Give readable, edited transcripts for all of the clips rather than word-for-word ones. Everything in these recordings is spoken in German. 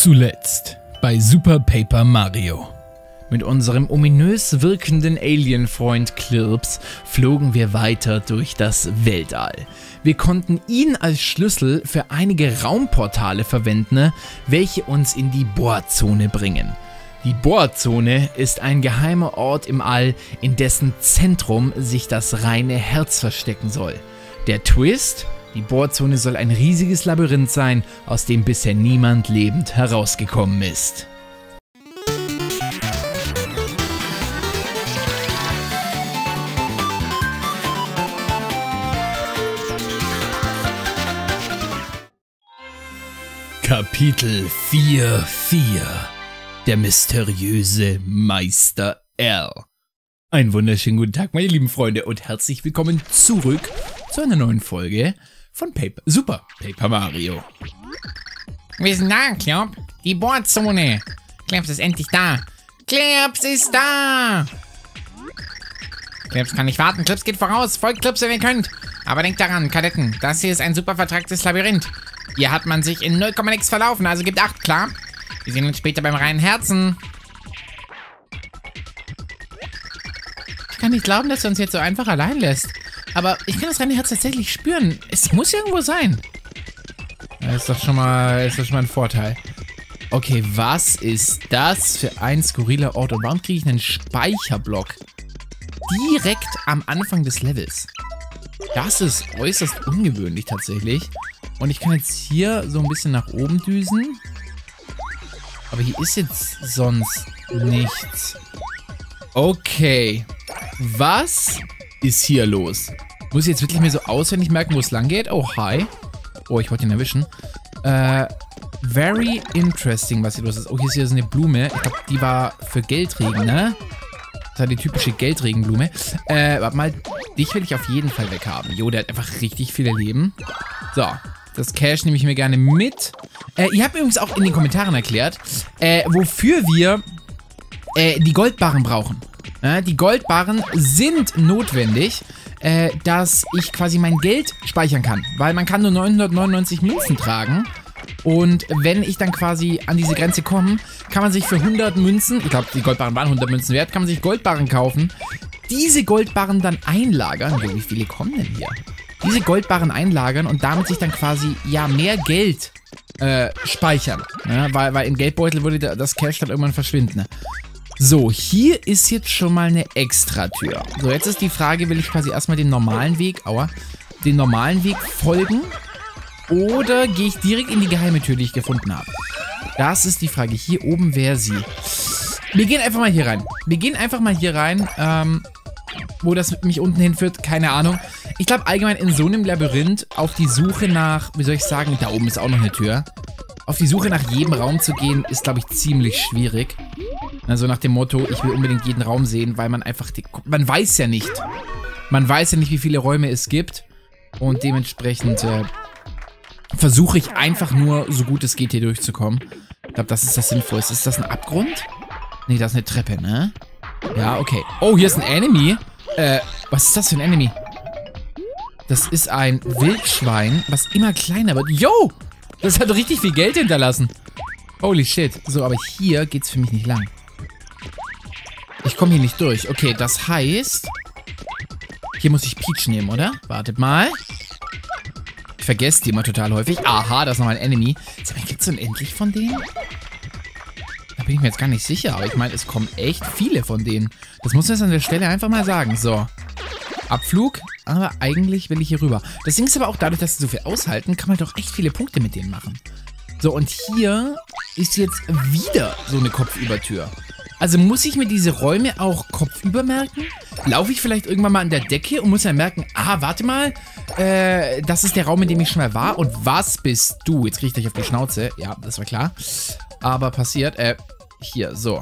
Zuletzt bei Super Paper Mario. Mit unserem ominös wirkenden Alien-Freund Klirps flogen wir weiter durch das Weltall. Wir konnten ihn als Schlüssel für einige Raumportale verwenden, welche uns in die Bohrzone bringen. Die Bohrzone ist ein geheimer Ort im All, in dessen Zentrum sich das reine Herz verstecken soll. Der Twist? Die Bohrzone soll ein riesiges Labyrinth sein, aus dem bisher niemand lebend herausgekommen ist. Kapitel 4.4 Der mysteriöse Meister R. Einen wunderschönen guten Tag, meine lieben Freunde, und herzlich willkommen zurück zu einer neuen Folge von Super Paper Mario. Wir sind da, Klirps. Die Bohrzone. Klirps ist endlich da. Klirps ist da. Klirps kann nicht warten. Klirps geht voraus. Folgt Klirps, wenn ihr könnt. Aber denkt daran, Kadetten, das hier ist ein super vertracktes Labyrinth. Hier hat man sich in 0, nix verlaufen, also gebt Acht, klar? Wir sehen uns später beim reinen Herzen. Ich kann nicht glauben, dass er uns jetzt so einfach allein lässt. Aber ich kann das reine Herz tatsächlich spüren. Es muss irgendwo sein. Das ist doch schon mal ein Vorteil. Okay, was ist das für ein skurriler Ort? Und warum kriege ich einen Speicherblock direkt am Anfang des Levels? Das ist äußerst ungewöhnlich tatsächlich. Und ich kann jetzt hier so ein bisschen nach oben düsen. Aber hier ist jetzt sonst nichts. Okay. Was ist hier los? Muss ich jetzt wirklich mir so auswendig merken, wo es lang geht? Oh, hi. Oh, ich wollte ihn erwischen. Very interesting, was hier los ist. Oh, hier ist so eine Blume. Ich glaube, die war für Geldregen, ne? Das war die typische Geldregenblume. Warte mal, dich will ich auf jeden Fall weghaben. Jo, der hat einfach richtig viele Leben. So, das Cash nehme ich mir gerne mit. Ihr habt mir übrigens auch in den Kommentaren erklärt, wofür wir die Goldbarren brauchen. Die Goldbarren sind notwendig, dass ich quasi mein Geld speichern kann. Weil man kann nur 999 Münzen tragen. Und wenn ich dann quasi an diese Grenze komme, kann man sich für 100 Münzen, ich glaube, die Goldbarren waren 100 Münzen wert, kann man sich Goldbarren kaufen. Diese Goldbarren dann einlagern. Wie viele kommen denn hier? Diese Goldbarren einlagern und damit sich dann quasi, ja, mehr Geld speichern. Ja, weil im Geldbeutel würde das Cash dann irgendwann verschwinden. So, hier ist jetzt schon mal eine Extratür. So, jetzt ist die Frage, will ich quasi erstmal den normalen Weg, folgen? Oder gehe ich direkt in die geheime Tür, die ich gefunden habe? Das ist die Frage. Hier oben wäre sie. Wir gehen einfach mal hier rein. Wo das mich unten hinführt, keine Ahnung. Ich glaube allgemein in so einem Labyrinth auf die Suche nach, wie soll ich sagen, da oben ist auch noch eine Tür. Auf die Suche nach jedem Raum zu gehen, ist, glaube ich, ziemlich schwierig. Also nach dem Motto, ich will unbedingt jeden Raum sehen, weil man einfach, man weiß ja nicht. Man weiß ja nicht, wie viele Räume es gibt. Und dementsprechend versuche ich einfach nur, so gut es geht, hier durchzukommen. Ich glaube, das ist das Sinnvollste. Ist das ein Abgrund? Nee, das ist eine Treppe, ne? Ja, okay. Oh, hier ist ein Enemy. Was ist das für ein Enemy? Das ist ein Wildschwein, was immer kleiner wird. Yo! Das hat richtig viel Geld hinterlassen. Holy shit. So, aber hier geht's für mich nicht lang. Ich komme hier nicht durch. Okay, das heißt, hier muss ich Peach nehmen, oder? Wartet mal. Ich vergesse die immer total häufig. Aha, das ist nochmal ein Enemy. Gibt es unendlich von denen? Da bin ich mir jetzt gar nicht sicher. Aber ich meine, es kommen echt viele von denen. Das muss man jetzt an der Stelle einfach mal sagen. So. Abflug. Aber eigentlich will ich hier rüber. Das Ding ist aber auch, dadurch, dass sie so viel aushalten, kann man doch echt viele Punkte mit denen machen. So, und hier ist jetzt wieder so eine Kopfübertür. Also muss ich mir diese Räume auch kopfüber merken? Laufe ich vielleicht irgendwann mal an der Decke und muss dann merken, aha, warte mal, das ist der Raum, in dem ich schon mal war. Und was bist du? Jetzt kriege ich gleich auf die Schnauze. Ja, das war klar. Aber passiert, hier, so.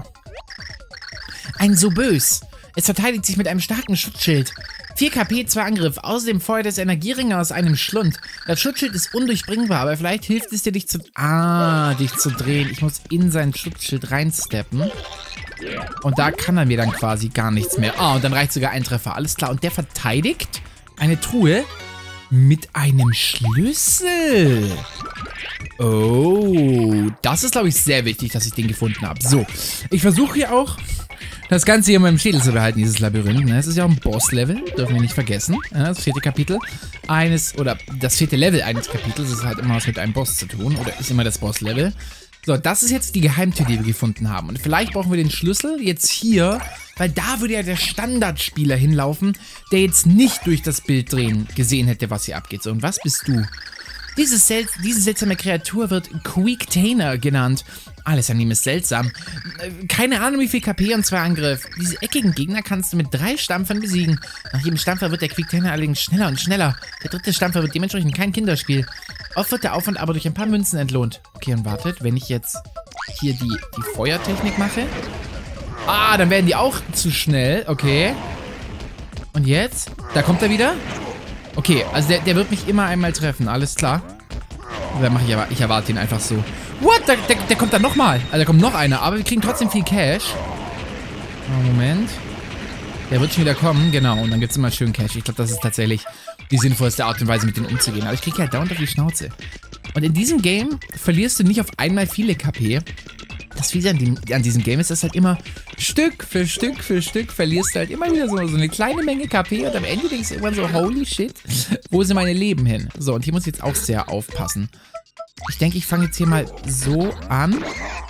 Ein Sobös. Es verteidigt sich mit einem starken Schutzschild. 4 KP, 2 Angriff. Außerdem feuert es Energieringe aus einem Schlund. Das Schutzschild ist undurchdringbar, aber vielleicht hilft es dir, dich zu drehen. Ich muss in sein Schutzschild reinsteppen. Und da kann er mir dann quasi gar nichts mehr. Und dann reicht sogar ein Treffer. Alles klar. Und der verteidigt eine Truhe mit einem Schlüssel. Oh, das ist, glaube ich, sehr wichtig, dass ich den gefunden habe. So, ich versuche hier auch, das Ganze hier in meinem Schädel zu behalten, dieses Labyrinth. Ne? Es ist ja auch ein Boss-Level, dürfen wir nicht vergessen. Ja, das 4. Kapitel oder das 4. Level eines Kapitels ist halt immer was mit einem Boss zu tun. Oder ist immer das Boss-Level. So, das ist jetzt die Geheimtür, die wir gefunden haben. Und vielleicht brauchen wir den Schlüssel jetzt hier, weil da würde ja der Standardspieler hinlaufen, der jetzt nicht durch das Bild drehen gesehen hätte, was hier abgeht. So, und was bist du? Diese seltsame Kreatur wird Queektainer genannt. Alles an ihm ist seltsam. Keine Ahnung, wie viel KP und 2 Angriff. Diese eckigen Gegner kannst du mit 3 Stampfern besiegen. Nach jedem Stampfer wird der Queektainer allerdings schneller und schneller. Der 3. Stampfer wird dementsprechend kein Kinderspiel. Oft wird der Aufwand aber durch ein paar Münzen entlohnt. Okay, und wartet, wenn ich jetzt hier die Feuertechnik mache. Ah, dann werden die auch zu schnell. Okay. Und jetzt? Da kommt er wieder. Okay, also der wird mich immer einmal treffen, alles klar. Dann mache ich aber, ich erwarte ihn einfach so. What? Der kommt dann nochmal. Also da kommt noch einer, aber wir kriegen trotzdem viel Cash. Oh, Moment. Der wird schon wieder kommen, genau. Und dann gibt es immer schön Cash. Ich glaube, das ist tatsächlich die sinnvollste Art und Weise, mit denen umzugehen. Aber ich kriege halt dauernd auf die Schnauze. Und in diesem Game verlierst du nicht auf einmal viele KP. Das Fiese an diesem Game ist, dass halt immer Stück für Stück verlierst du halt immer wieder so eine kleine Menge KP und am Ende denkst du irgendwann so, holy shit, wo sind meine Leben hin? So, und hier muss ich jetzt auch sehr aufpassen. Ich denke, ich fange jetzt hier mal so an.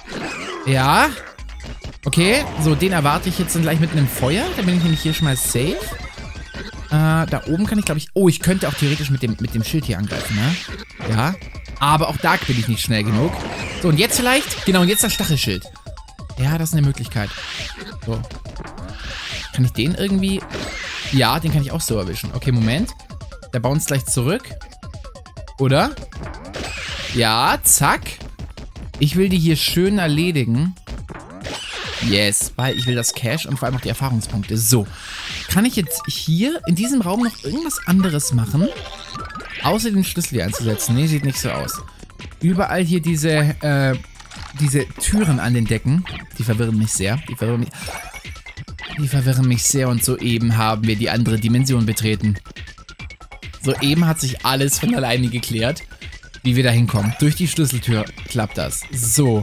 Ja. Okay, so, den erwarte ich jetzt dann gleich mit einem Feuer. Dann bin ich nämlich hier schon mal safe. Da oben kann ich, glaube ich... Oh, ich könnte auch theoretisch mit dem Schild hier angreifen, ne? Ja. Aber auch da bin ich nicht schnell genug. So, und jetzt vielleicht... Genau, und jetzt das Stachelschild. Ja, das ist eine Möglichkeit. So. Kann ich den irgendwie... Ja, den kann ich auch so erwischen. Okay, Moment. Der bounced gleich zurück. Oder? Ja, zack. Ich will die hier schön erledigen. Yes, weil ich will das Cash und vor allem auch die Erfahrungspunkte. So. Kann ich jetzt hier in diesem Raum noch irgendwas anderes machen? Außer den Schlüssel hier einzusetzen. Nee, sieht nicht so aus. Überall hier diese Türen an den Decken. Die verwirren mich sehr. Die verwirren mich sehr und soeben haben wir die andere Dimension betreten. Soeben hat sich alles von alleine geklärt, wie wir da hinkommen. Durch die Schlüsseltür klappt das. So.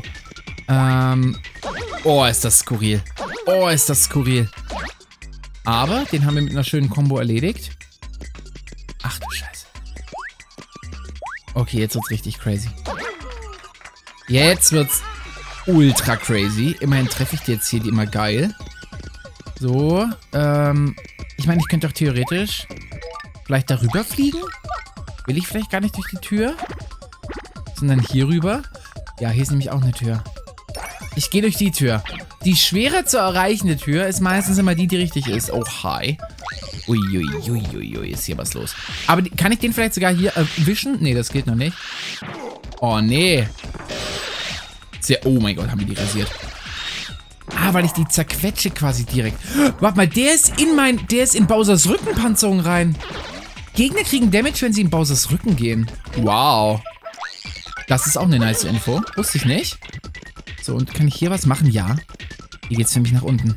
Oh, ist das skurril. Oh, ist das skurril. Aber den haben wir mit einer schönen Combo erledigt. Ach du Scheiße. Okay, jetzt wird's richtig crazy. Jetzt wird's ultra crazy. Immerhin treffe ich die jetzt hier, die immer geil. So, ich meine, ich könnte doch theoretisch vielleicht darüber fliegen. Will ich vielleicht gar nicht durch die Tür? Sondern hier rüber. Ja, hier ist nämlich auch eine Tür. Ich gehe durch die Tür. Die schwerer zu erreichende Tür ist meistens immer die richtig ist. Oh, hi. Uiuiuiui, ist hier was los. Aber kann ich den vielleicht sogar hier erwischen? Nee, das geht noch nicht. Oh, nee. Oh mein Gott, haben wir die rasiert. Ah, weil ich die zerquetsche quasi direkt. Warte mal, der ist in Bowsers Rückenpanzerung rein. Gegner kriegen Damage, wenn sie in Bowsers Rücken gehen. Wow. Das ist auch eine nice Info. Wusste ich nicht. So, und kann ich hier was machen? Ja. Hier geht's für mich nach unten.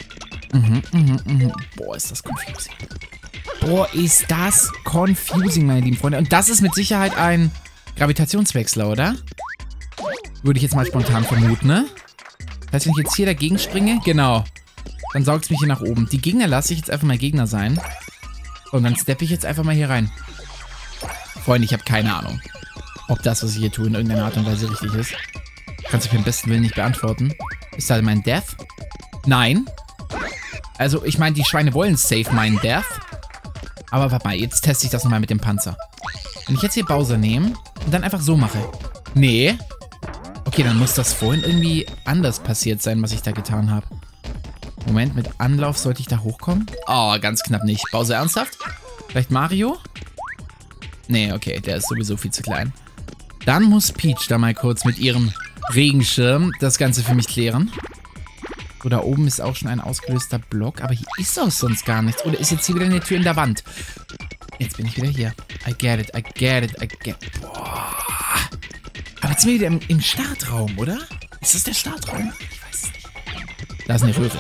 Boah, ist das confusing. Boah, ist das confusing, meine lieben Freunde. Und das ist mit Sicherheit ein Gravitationswechsler, oder? Würde ich jetzt mal spontan vermuten, ne? Das heißt, wenn ich jetzt hier dagegen springe, genau, dann saugt es mich hier nach oben. Die Gegner lasse ich jetzt einfach mal Gegner sein. Und dann steppe ich jetzt einfach mal hier rein. Freunde, ich habe keine Ahnung, ob das, was ich hier tue, in irgendeiner Art und Weise richtig ist. Kannst du mir am besten Willen nicht beantworten. Ist da mein Death? Nein. Also, ich meine, die Schweine wollen safe meinen Death. Aber warte mal, jetzt teste ich das nochmal mit dem Panzer. Wenn ich jetzt hier Bowser nehme und dann einfach so mache. Nee. Okay, dann muss das vorhin irgendwie anders passiert sein, was ich da getan habe. Moment, mit Anlauf sollte ich da hochkommen? Oh, ganz knapp nicht. Bowser ernsthaft? Vielleicht Mario? Nee, okay, der ist sowieso viel zu klein. Dann muss Peach da mal kurz mit ihrem Regenschirm das Ganze für mich klären. So, da oben ist auch schon ein ausgelöster Block, aber hier ist auch sonst gar nichts. Oder ist jetzt hier wieder eine Tür in der Wand? Jetzt bin ich wieder hier. I get it, I get it, I get it. Boah. Aber jetzt sind wir wieder im Startraum, oder? Ist das der Startraum? Ich weiß es nicht. Da ist eine Röhre.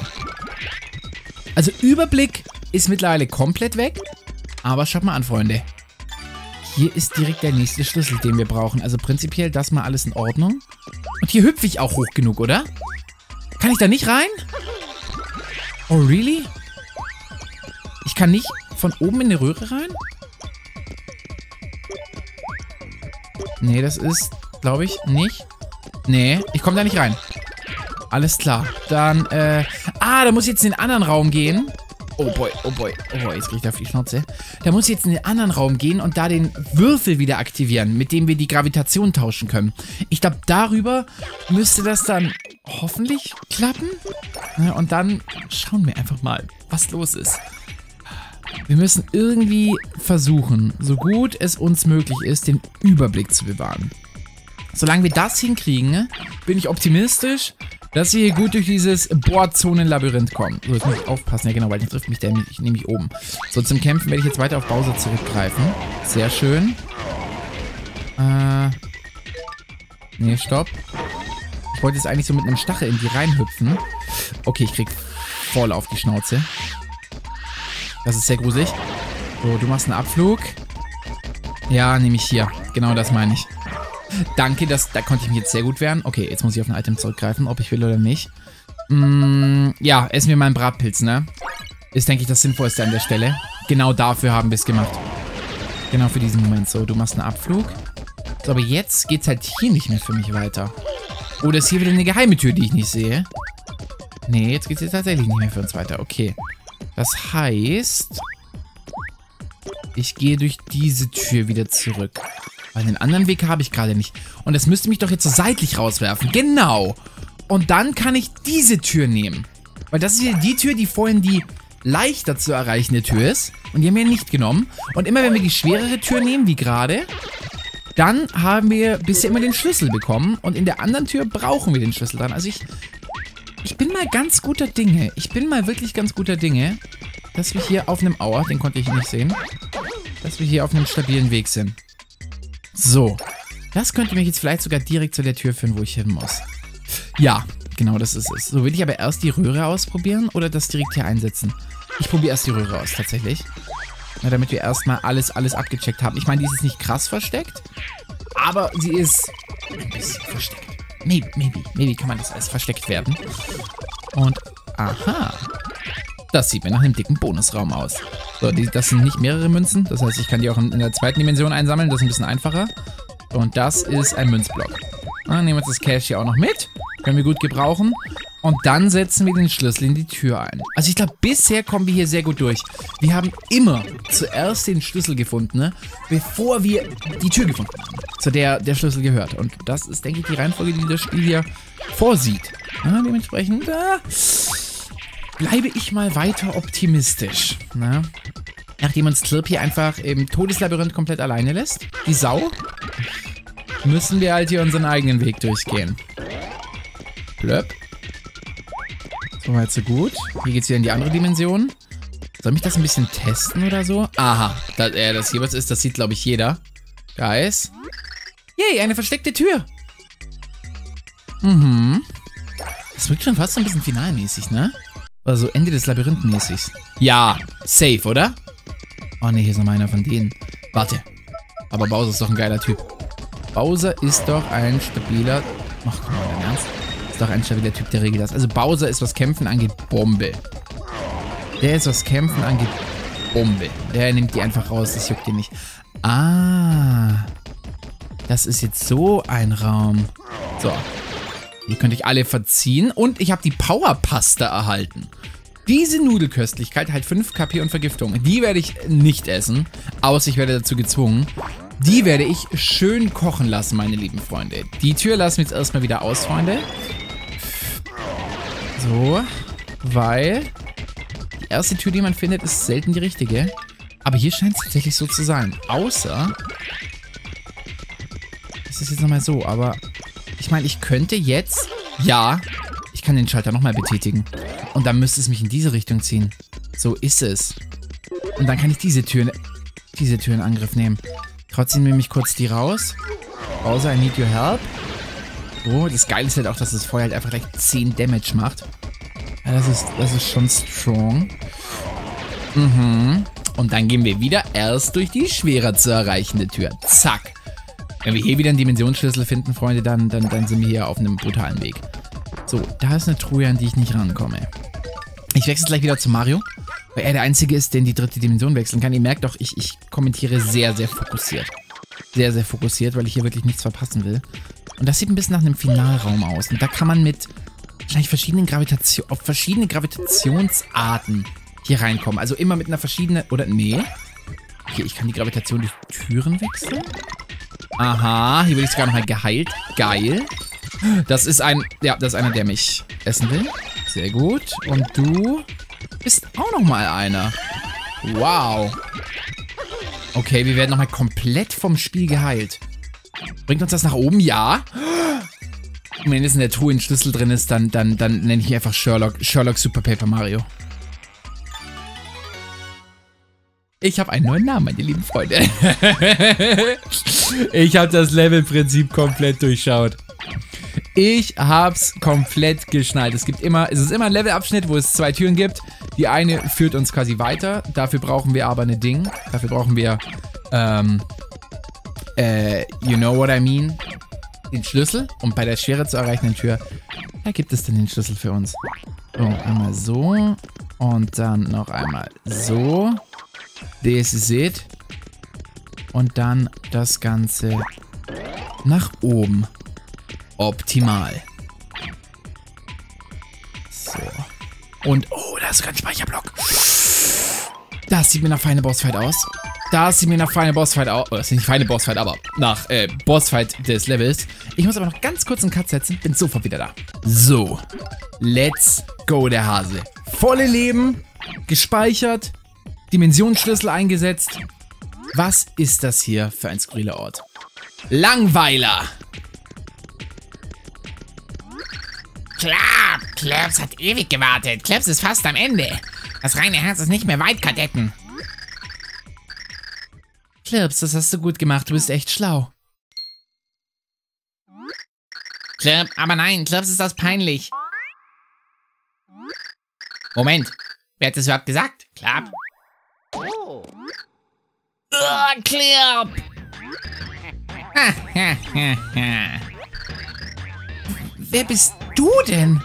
Also Überblick ist mittlerweile komplett weg. Aber schaut mal an, Freunde. Hier ist direkt der nächste Schlüssel, den wir brauchen. Also prinzipiell das mal alles in Ordnung. Und hier hüpfe ich auch hoch genug, oder? Kann ich da nicht rein? Oh, really? Ich kann nicht von oben in eine Röhre rein? Nee, das ist, glaube ich, nicht. Nee, ich komme da nicht rein. Alles klar. Dann, da muss ich jetzt in den anderen Raum gehen. Oh boy, oh boy, oh boy, jetzt krieg ich da auf die Schnauze. Da muss ich jetzt in den anderen Raum gehen und da den Würfel wieder aktivieren, mit dem wir die Gravitation tauschen können. Ich glaube, darüber müsste das dann hoffentlich klappen. Ja, und dann schauen wir einfach mal, was los ist. Wir müssen irgendwie versuchen, so gut es uns möglich ist, den Überblick zu bewahren. Solange wir das hinkriegen, bin ich optimistisch, dass wir hier gut durch dieses Bohrzonen-Labyrinth kommen. So, jetzt muss ich aufpassen. Ja, genau, weil jetzt trifft mich der nämlich oben. So, zum Kämpfen werde ich jetzt weiter auf Bowser zurückgreifen. Sehr schön. Nee, stopp. Ich wollte jetzt eigentlich so mit einem Stachel in die reinhüpfen. Okay, ich krieg voll auf die Schnauze. Das ist sehr gruselig. So, du machst einen Abflug. Ja, nehme ich hier. Genau das meine ich. Danke, da konnte ich mich jetzt sehr gut wehren. Okay, jetzt muss ich auf ein Item zurückgreifen, ob ich will oder nicht. Ja, essen wir mal einen Bratpilz, ne? Ist, denke ich, das Sinnvollste an der Stelle. Genau dafür haben wir es gemacht. Genau für diesen Moment. So, du machst einen Abflug. So, aber jetzt geht's halt hier nicht mehr für mich weiter. Oder ist hier wieder eine geheime Tür, die ich nicht sehe? Nee, jetzt geht's hier tatsächlich nicht mehr für uns weiter. Okay. Das heißt, ich gehe durch diese Tür wieder zurück. Weil den anderen Weg habe ich gerade nicht. Und das müsste mich doch jetzt so seitlich rauswerfen. Genau. Und dann kann ich diese Tür nehmen. Weil das ist hier die Tür, die vorhin die leichter zu erreichende Tür ist. Und die haben wir nicht genommen. Und immer wenn wir die schwerere Tür nehmen, wie gerade, dann haben wir bisher immer den Schlüssel bekommen. Und in der anderen Tür brauchen wir den Schlüssel dran. Also ich bin mal ganz guter Dinge. Ich bin mal wirklich ganz guter Dinge, dass wir hier auf einem Aua, den konnte ich nicht sehen, dass wir hier auf einem stabilen Weg sind. So, das könnte mich jetzt vielleicht sogar direkt zu der Tür führen, wo ich hin muss. Ja, genau, das ist es. So, will ich aber erst die Röhre ausprobieren oder das direkt hier einsetzen? Ich probiere erst die Röhre aus, tatsächlich. Na, damit wir erstmal alles abgecheckt haben. Ich meine, die ist jetzt nicht krass versteckt, aber sie ist ein bisschen versteckt. Maybe kann man das als versteckt werden. Und, aha. Das sieht mir nach einem dicken Bonusraum aus. So, das sind nicht mehrere Münzen. Das heißt, ich kann die auch in der zweiten Dimension einsammeln. Das ist ein bisschen einfacher. Und das ist ein Münzblock. Dann nehmen wir uns das Cash hier auch noch mit. Können wir gut gebrauchen. Und dann setzen wir den Schlüssel in die Tür ein. Also ich glaube, bisher kommen wir hier sehr gut durch. Wir haben immer zuerst den Schlüssel gefunden, ne? Bevor wir die Tür gefunden haben, zu der der Schlüssel gehört. Und das ist, denke ich, die Reihenfolge, die das Spiel hier vorsieht. Ja, dementsprechend bleibe ich mal weiter optimistisch. Ne? Nachdem uns Clip hier einfach im Todeslabyrinth komplett alleine lässt, die Sau, müssen wir halt hier unseren eigenen Weg durchgehen. Blöp. Soweit so gut. Hier geht's wieder in die andere Dimension. Soll mich das ein bisschen testen oder so? Aha, das hier was ist, das sieht, glaube ich, jeder. Guys. Yay, eine versteckte Tür. Das wirkt schon fast so ein bisschen finalmäßig, ne? Also Ende des Labyrinth mäßig. Ja, safe, oder? Oh ne, hier ist noch mal einer von denen. Warte. Aber Bowser ist doch ein geiler Typ. Bowser ist doch ein stabiler... Ach, komm mal, dein Ernst? Ist doch ein stabiler Typ, der regelt das. Also Bowser ist, was Kämpfen angeht, Bombe. Der ist, was Kämpfen angeht, Bombe. Der nimmt die einfach raus, das juckt ihn nicht. Ah. Das ist jetzt so ein Raum. So. Hier könnte ich alle verziehen. Und ich habe die Powerpasta erhalten. Diese Nudelköstlichkeit halt 5 KP und Vergiftung. Die werde ich nicht essen. Außer ich werde dazu gezwungen. Die werde ich schön kochen lassen, meine lieben Freunde. Die Tür lassen wir jetzt erstmal wieder aus, Freunde. So. Weil die erste Tür, die man findet, ist selten die richtige. Aber hier scheint es tatsächlich so zu sein. Außer... Das ist jetzt nochmal so, aber... Ich meine, ich könnte jetzt... Ja, ich kann den Schalter nochmal betätigen. Und dann müsste es mich in diese Richtung ziehen. So ist es. Und dann kann ich diese Tür in Angriff nehmen. Trotzdem nehme ich kurz die raus. Bowser, I need your help. Oh, das Geile ist halt auch, dass das Feuer halt einfach gleich 10 Damage macht. Ja, das ist schon strong. Und dann gehen wir wieder erst durch die schwerer zu erreichende Tür. Zack. Wenn wir hier wieder einen Dimensionsschlüssel finden, Freunde, dann sind wir hier auf einem brutalen Weg. So, da ist eine Truhe, an die ich nicht rankomme. Ich wechsle gleich wieder zu Mario, weil er der Einzige ist, der in die 3. Dimension wechseln kann. Ihr merkt doch, ich kommentiere sehr, sehr fokussiert. Sehr, sehr fokussiert, weil ich hier wirklich nichts verpassen will. Und das sieht ein bisschen nach einem Finalraum aus. Und da kann man mit wahrscheinlich verschiedene Gravitationsarten hier reinkommen. Also immer mit einer verschiedenen... Oder nee. Okay, ich kann die Gravitation durch Türen wechseln. Aha, hier werde ich sogar nochmal geheilt. Geil. Das ist ein... Ja, das ist einer, der mich essen will. Sehr gut. Und du bist auch nochmal einer. Wow. Okay, wir werden nochmal komplett vom Spiel geheilt. Bringt uns das nach oben? Ja. Und wenn jetzt in der Truhe ein Schlüssel drin ist, dann nenne ich ihn einfach Sherlock. Sherlock Super Paper Mario. Ich habe einen neuen Namen, meine lieben Freunde. Ich habe das Levelprinzip komplett durchschaut. Ich hab's komplett geschnallt. Es ist immer ein Levelabschnitt, wo es 2 Türen gibt. Die eine führt uns quasi weiter. Dafür brauchen wir aber ein Ding. Dafür brauchen wir, you know what I mean? Den Schlüssel. Und bei der schwerer zu erreichenden Tür, da gibt es dann den Schlüssel für uns. So, einmal so. Und dann noch einmal so. This is it. Und dann das Ganze nach oben. Optimal. So. Und, oh, da ist sogar ein Speicherblock. Das sieht mir nach feine Bossfight aus. Das sieht mir nach feine Bossfight aus. Oh, das ist nicht feine Bossfight, aber nach Bossfight des Levels. Ich muss aber noch ganz kurz einen Cut setzen. Bin sofort wieder da. So. Let's go, der Hase. Volle Leben. Gespeichert. Dimensionsschlüssel eingesetzt. Was ist das hier für ein skurriler Ort? Langweiler. Klirps hat ewig gewartet. Klirps ist fast am Ende. Das reine Herz ist nicht mehr weit, Kadetten. Klirps, das hast du gut gemacht. Du bist echt schlau. Klirp, aber nein, Klirps ist das peinlich. Moment, wer hat das überhaupt gesagt? Klirp. Oh, Klirp. Wer bist du denn?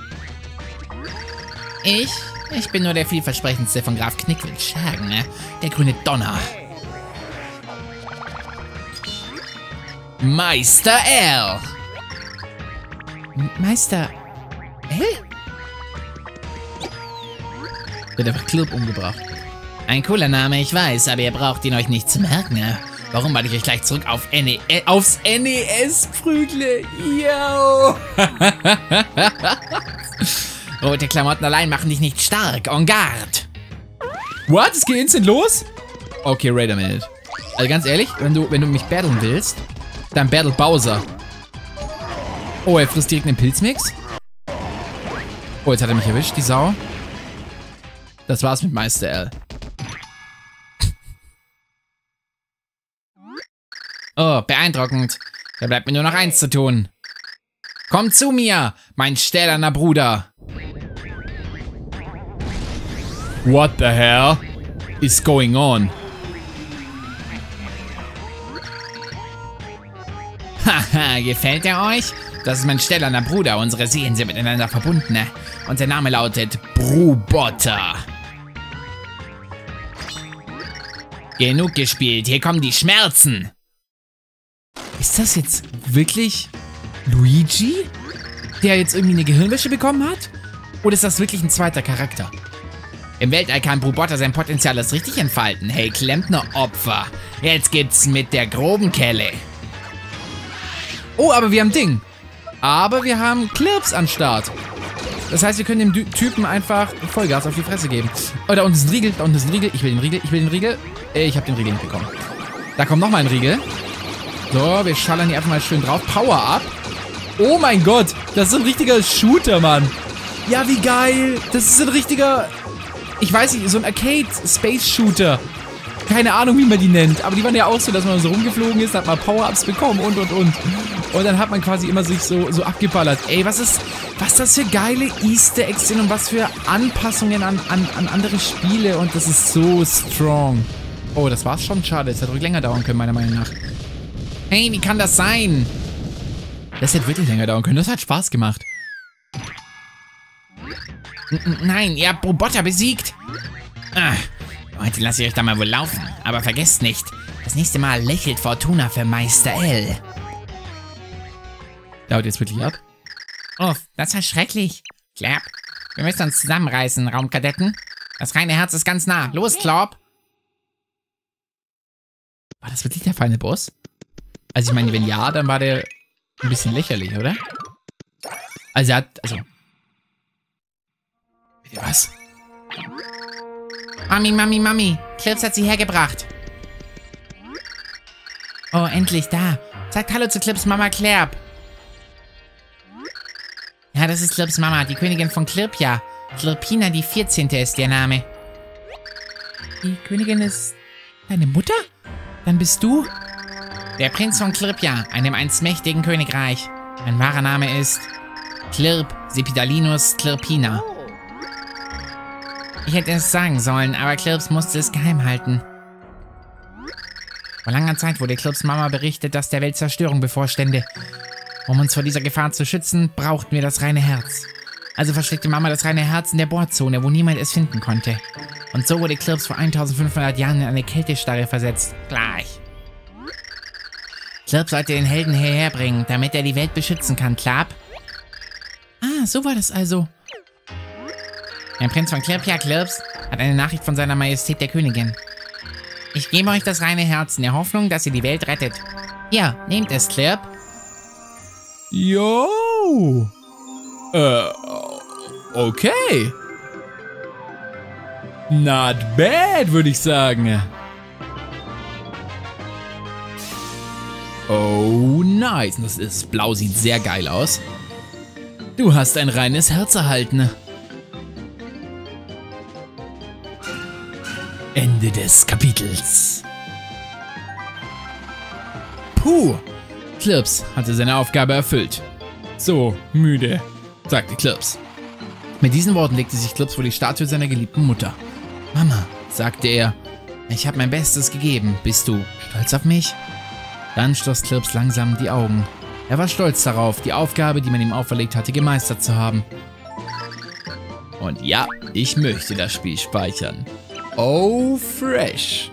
Ich bin nur der vielversprechendste von Graf Knickwildschagen, ne? Der grüne Donner. Meister L. Meister L? Wird einfach Klirp umgebracht. Ein cooler Name, ich weiß, aber ihr braucht ihn euch nicht zu merken, ne? Warum? Weil ich euch gleich zurück auf aufs NES prügle. Yo! Rote Klamotten allein machen dich nicht stark. En garde. What? Es geht instant los? Okay, wait a minute. Also ganz ehrlich, wenn du mich battlen willst, dann battle Bowser. Oh, er frisst direkt einen Pilzmix. Oh, jetzt hat er mich erwischt, die Sau. Das war's mit Meister L. Oh, beeindruckend. Da bleibt mir nur noch eins zu tun. Komm zu mir, mein stählerner Bruder. What the hell is going on? Haha, gefällt er euch? Das ist mein stählerner Bruder. Unsere Seelen sind miteinander verbunden. Und sein Name lautet Brubotter. Genug gespielt, hier kommen die Schmerzen. Ist das jetzt wirklich Luigi? Der jetzt irgendwie eine Gehirnwäsche bekommen hat? Oder ist das wirklich ein zweiter Charakter? Im Weltall kann Brubotter sein Potenzial erst richtig entfalten. Hey, Klempner-Opfer. Jetzt gibt's mit der groben Kelle. Oh, aber wir haben Ding. Aber wir haben Klirps am Start. Das heißt, wir können dem Typen einfach Vollgas auf die Fresse geben. Oh, da unten ist ein Riegel. Da unten ist ein Riegel. Ich will den Riegel. Ich will den Riegel. Ich habe den Riegel nicht bekommen. Da kommt nochmal ein Riegel. So, wir schallern hier einfach mal schön drauf. Power up. Oh mein Gott. Das ist ein richtiger Shooter, Mann. Ja, wie geil. Das ist ein richtiger... Ich weiß nicht, so ein Arcade-Space-Shooter. Keine Ahnung, wie man die nennt. Aber die waren ja auch so, dass man so rumgeflogen ist, hat mal Power-Ups bekommen und. Und dann hat man quasi immer sich so abgeballert. Ey, was das für geile Easter Eggs sind und was für Anpassungen an andere Spiele. Und das ist so strong. Oh, das war's schon. Schade. Das hätte ruhig länger dauern können, meiner Meinung nach. Hey, wie kann das sein? Das hätte wirklich länger dauern können. Das hat Spaß gemacht. Nein, ihr habt Roboter besiegt. Heute lasse ich euch da mal wohl laufen. Aber vergesst nicht, das nächste Mal lächelt Fortuna für Meister L. Dauert jetzt wirklich ab? Uff, das war schrecklich. Clap, wir müssen uns zusammenreißen, Raumkadetten. Das reine Herz ist ganz nah. Los, Clap. War das wirklich der feine Boss? Also ich meine, wenn ja, dann war der ein bisschen lächerlich, oder? Also er hat, Bitte was? Mami. Clips hat sie hergebracht. Oh, endlich da. Sagt Hallo zu Clips Mama Clap. Ja, das ist Clips Mama, die Königin von Clirpia. Clirpina die 14. ist ihr Name. Die Königin ist deine Mutter? Dann bist du? Der Prinz von Clirpia, einem einst mächtigen Königreich. Mein wahrer Name ist Clirp Sepidalinus Clirpina. Ich hätte es sagen sollen, aber Clirps musste es geheim halten. Vor langer Zeit wurde Clirps Mama berichtet, dass der Welt Zerstörung bevorstände. Um uns vor dieser Gefahr zu schützen, brauchten wir das reine Herz. Also versteckte Mama das reine Herz in der Bohrzone, wo niemand es finden konnte. Und so wurde Clirps vor 1500 Jahren in eine Kältestarre versetzt. Gleich. Clirps sollte den Helden hierher bringen, damit er die Welt beschützen kann, Clap. Ah, so war das also. Ein Prinz von Clirpia, Clirps, hat eine Nachricht von seiner Majestät der Königin. Ich gebe euch das reine Herz in der Hoffnung, dass ihr die Welt rettet. Hier, nehmt es, Clirp. Yo! Okay. Not bad, würde ich sagen. Oh, nice. Das Blau sieht sehr geil aus. Du hast ein reines Herz erhalten. Ende des Kapitels. Puh. Clirps hatte seine Aufgabe erfüllt. So müde, sagte Clirps. Mit diesen Worten legte sich Clirps vor die Statue seiner geliebten Mutter. Mama, sagte er, ich habe mein Bestes gegeben. Bist du stolz auf mich? Dann schloss Clirps langsam die Augen. Er war stolz darauf, die Aufgabe, die man ihm auferlegt hatte, gemeistert zu haben. Und ja, ich möchte das Spiel speichern. Oh, fresh.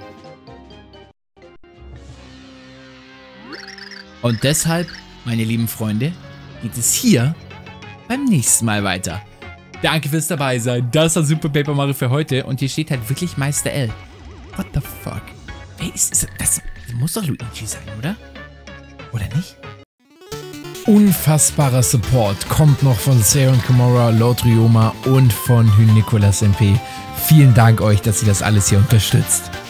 Und deshalb, meine lieben Freunde, geht es hier beim nächsten Mal weiter. Danke fürs dabei sein. Das war Super Paper Mario für heute. Und hier steht halt wirklich Meister L. What the fuck? Wer ist das? Das muss doch Luigi sein, oder? Oder nicht? Unfassbarer Support kommt noch von Seon Komura, Lord Ryoma und von Nicolas MP. Vielen Dank euch, dass ihr das alles hier unterstützt.